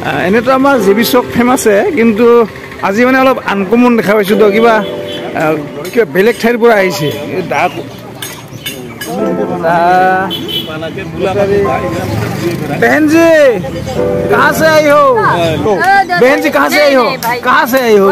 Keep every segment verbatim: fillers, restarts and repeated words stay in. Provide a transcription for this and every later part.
এনেতো আমাৰ J B চক ফেমাছে, কিন্তু আজি মানে অলপ আনকমন দেখা পাইছোঁ তো, কিবা কিবা বেলেগ ঠাইৰ পৰা আহিছে। बहन जी कहाँ से आई हो? बहन जी कहाँ से आई हो? कहाँ से आई हो?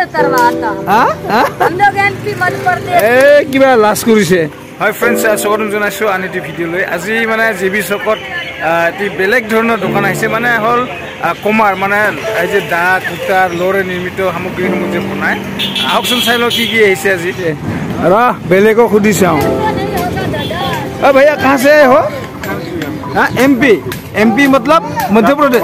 কিবা লাজ কৰিছে। হয় ফ্ৰেণ্ডছ, স্বাগতম জনাইছোঁ আন এটি ভিডিঅ'লৈ। আজি মানে জে বি চকত এটি বেলেগ ধৰণৰ দোকান আহিছে, মানে হ'ল কমাৰ, মানে এই যে দা কুটাৰ লৰে নিৰ্মিত সামগ্ৰীসমূহ যে বনায়। আহকচোন চাই লওঁ কি কি আহিছে আজি। ৰহ বেলেগক সুধি চাওঁ। अरे भैया कहाँ से आए हो? हाँ एमपी। एमपी मतलब मध्य प्रदेश।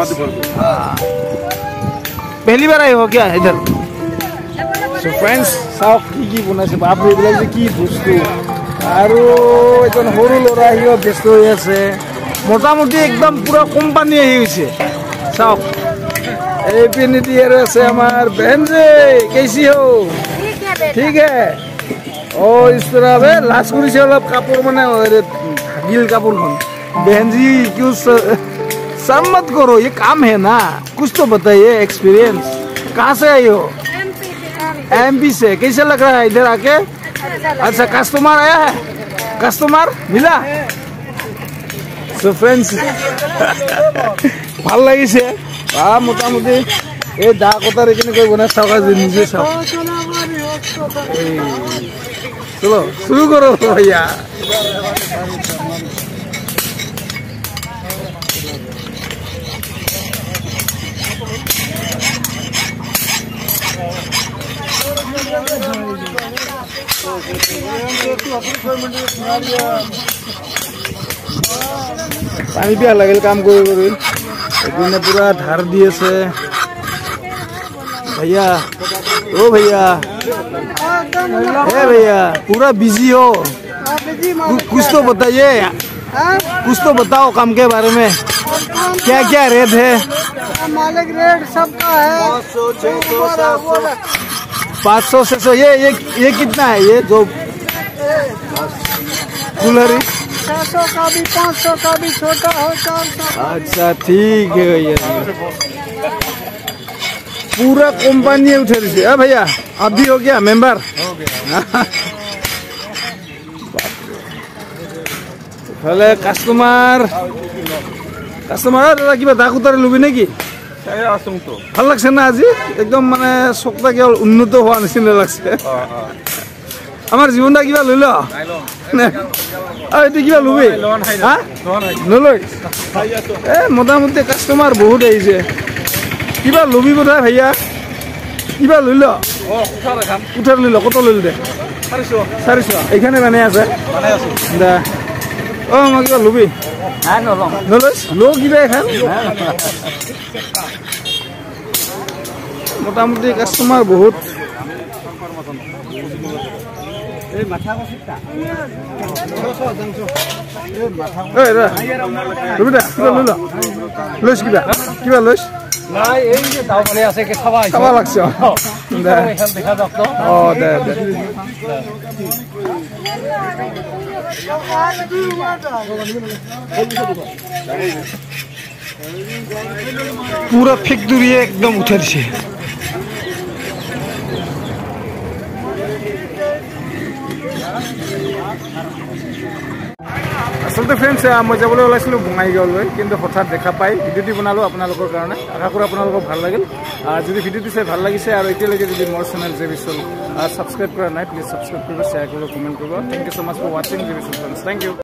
पहली बार आए हो क्या इधर? सो फ्रेंड्स साफ की की बनाइছে बाप रे बिला যে কি বস্তু আৰু এজন সৰু লৰা হিও ব্যস্ত হৈ আছে, মোটামুটি একদম পুরো কোম্পানি আহি হৈছে। সাফ এই পিনি দিয়ে আছে আমার बहन जी, कैसी हो? ठीक है। ओ इस तरह है लास्ट कुरी से अलग कापुर मने गिल कापुर खन। बहन जी क्यों शर्म मत करो, ये काम है ना, कुछ तो बताइए एक्सपीरियंस। कहाँ से आई हो? एमपी से। कैसे लग रहा है इधर आके? अच्छा कस्टमर आया है, कस्टमर मिला। सो फ्रेंड्स ভাল লাগিছে आ মোটামুটি এই দা কটার এখানে কই বনা চাওকা যে নিজে চাও। चलो शुरू करो भैया। पानी पिया लगे काम कर पूरा धार दिए से भैया। ओ भैया ए भैया पूरा बिजी हो, कुछ तो बताइए, कुछ तो बताओ काम के बारे में। क्या क्या रेट है? मालिक रेट सबका है पाँच सौ से सौ। ये ये ये कितना है? ये जो कूलर छह सौ का भी, पाँच सौ का भी, छोटा हो चार सौ। अच्छा ठीक है भैया, पूरा कंपनी उठे रही है भैया। आप भी हो गया मेंबर? हो गया। भले कस्टमर कस्टमर दादा क्या दाकुतार लुबी ने की ভাল লাগছে না আজি? একদম মানে চকটা কেৱল উন্নত হোৱা নিচিনা লাগছে। আমাৰ জীৱনটা কিবা লৈ ল কিবা লবি নলয়। এ মোটামুটি কাষ্টমাৰ বহুত আহিছে, কিবা লবি বোধ ভাইয়া, কিবা লৈ ল। উঠাৰ লৈ ল। কত লৈ দে? চাৰিশ। এইখানে মানে আছে দে। অ মই কিবা লবি নলয় লো কিবা এখন। মোটামুটি কাষ্টমাৰ বহুত। লৈছ কিবা কিবা লৈছ? নাই এই যে দাওখানে আছে কি খাবা খাবা লাগছে। দে এখন দেখা যাক তো। ও দে দে पूरा फैक्ट्री एकदम उठा दिसे। आसलते फ्रेंड्स मैं जाबले ओलाइছিলো বঙাইগাঁৱলৈ, কিন্তু হঠাৎ দেখা পাই ভিডিঅ'টি বনালো আপোনালোকৰ কাৰণে। আশা কৰোঁ আপোনালোকৰ ভাল লাগিল। যদি ভিডিঅ'টি চাই ভাল লাগিছে আৰু এতিয়ালৈকে যদি মোৰ চেনেল জে বি চল সাবস্ক্ৰাইব কৰা নাই, প্লিজ সাবস্ক্ৰাইব কৰিব, শ্বেয়াৰ কৰিব, কমেণ্ট কৰিব। Thank you so much for ৱাচিং জে বি চল ফ্ৰেণ্ডছ। Thank U.